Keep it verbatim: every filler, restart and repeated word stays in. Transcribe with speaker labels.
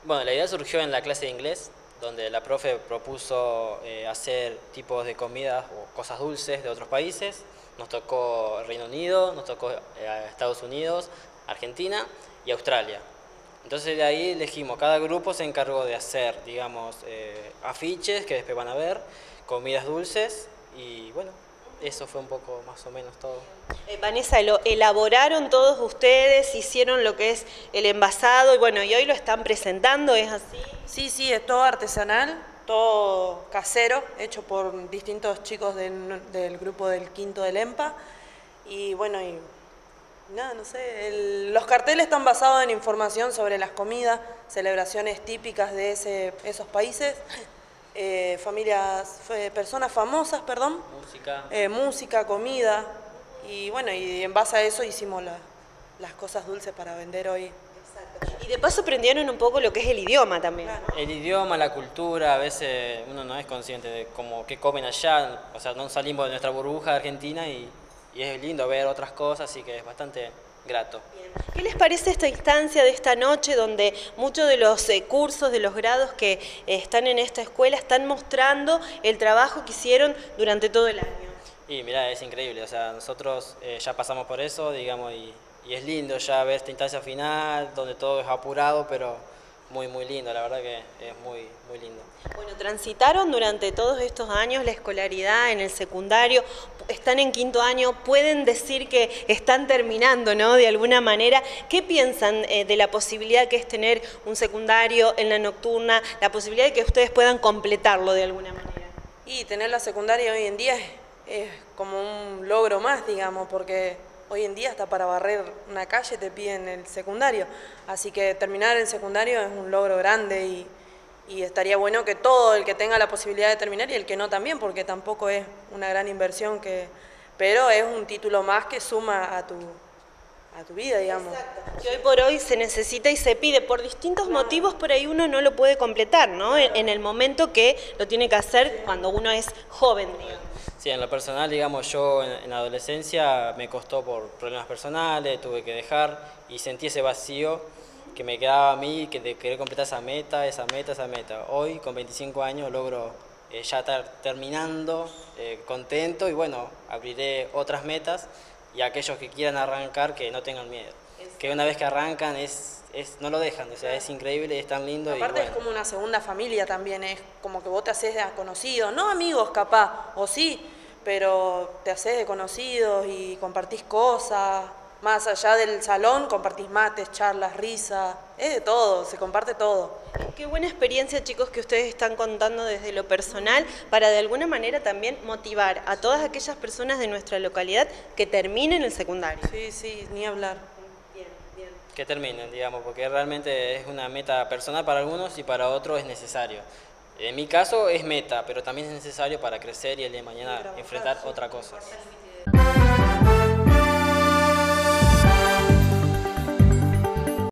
Speaker 1: Bueno, la idea surgió en la clase de inglés, donde la profe propuso eh, hacer tipos de comidas o cosas dulces de otros países. Nos tocó Reino Unido, nos tocó eh, Estados Unidos, Argentina y Australia. Entonces de ahí elegimos, cada grupo se encargó de hacer, digamos, eh, afiches que después van a ver, comidas dulces y bueno, eso fue un poco más o menos todo.
Speaker 2: Eh, Vanessa, lo elaboraron todos ustedes, hicieron lo que es el envasado y bueno, y hoy lo están presentando, ¿es así?
Speaker 3: Sí, sí, es todo artesanal, todo casero, hecho por distintos chicos del, del grupo del quinto del EMPA. Y bueno, y nada, no sé, el, los carteles están basados en información sobre las comidas, celebraciones típicas de ese, esos países, eh, familias, eh, personas famosas, perdón.
Speaker 1: Música.
Speaker 3: Eh, música, comida, y bueno, y en base a eso hicimos la, las cosas dulces para vender hoy.
Speaker 2: Y de paso aprendieron un poco lo que es el idioma también.
Speaker 3: Claro.
Speaker 1: El idioma, la cultura, a veces uno no es consciente de cómo, qué comen allá, o sea, no salimos de nuestra burbuja de Argentina y, y es lindo ver otras cosas, así que es bastante grato.
Speaker 2: ¿Qué les parece esta instancia de esta noche donde muchos de los eh, cursos, de los grados que eh, están en esta escuela están mostrando el trabajo que hicieron durante todo el año?
Speaker 1: Y mira, es increíble, o sea, nosotros eh, ya pasamos por eso, digamos, y, y es lindo ya ver esta instancia final, donde todo es apurado, pero muy, muy lindo, la verdad que es muy, muy lindo.
Speaker 2: Bueno, transitaron durante todos estos años la escolaridad en el secundario, están en quinto año, pueden decir que están terminando, ¿no? De alguna manera. ¿Qué piensan eh, de la posibilidad que es tener un secundario en la nocturna, la posibilidad de que ustedes puedan completarlo de alguna manera?
Speaker 3: Y tener la secundaria hoy en día es, es como un logro más, digamos, porque hoy en día hasta para barrer una calle te piden el secundario, así que terminar el secundario es un logro grande y, y estaría bueno que todo el que tenga la posibilidad de terminar y el que no también, porque tampoco es una gran inversión, que, pero es un título más que suma a tu, a tu vida, digamos.
Speaker 2: Exacto. Que hoy por hoy se necesita y se pide, por distintos claro. motivos por ahí uno no lo puede completar, ¿no? Claro. En, en el momento que lo tiene que hacer sí. cuando uno es joven, digamos.
Speaker 1: Sí, en lo personal, digamos, yo en, en la adolescencia me costó por problemas personales, tuve que dejar y sentí ese vacío que me quedaba a mí, que de querer completar esa meta, esa meta, esa meta. Hoy, con veinticinco años, logro eh, ya estar terminando, eh, contento y bueno, abriré otras metas y aquellos que quieran arrancar, que no tengan miedo. Que una vez que arrancan, es, es, no lo dejan, o sea, es increíble, es tan lindo.
Speaker 3: Aparte
Speaker 1: y bueno.
Speaker 3: Es como una segunda familia también, es como que vos te haces de conocidos, no amigos capaz, o sí, pero te haces de conocidos y compartís cosas, más allá del salón compartís mates, charlas, risas, es de todo, se comparte todo.
Speaker 2: Qué buena experiencia, chicos, que ustedes están contando desde lo personal para de alguna manera también motivar a todas aquellas personas de nuestra localidad que terminen el secundario.
Speaker 3: Sí, sí, ni hablar.
Speaker 2: Bien, bien.
Speaker 1: Que terminen, digamos, porque realmente es una meta personal para algunos y para otros es necesario. En mi caso es meta, pero también es necesario para crecer y el día de mañana enfrentar otra cosa.